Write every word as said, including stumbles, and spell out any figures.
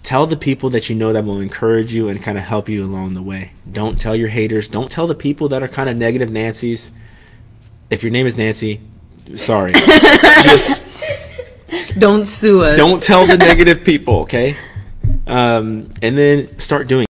tell the people that you know that will encourage you and kind of help you along the way. Don't tell your haters. Don't tell the people that are kind of negative Nancy's. If your name is Nancy, sorry. Just don't sue us. Don't tell the negative people, okay? Um, and then start doing